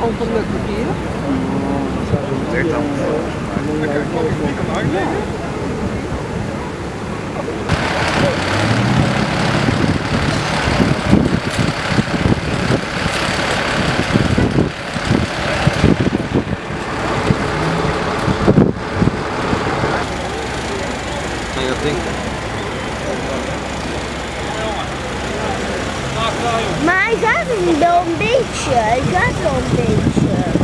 ongelukkig hier. Zegt dan. Dan kan ik nog niet kan uitleggen. Nee, dat ding. Maar hij gaat wel een beetje. Hij gaat wel een beetje.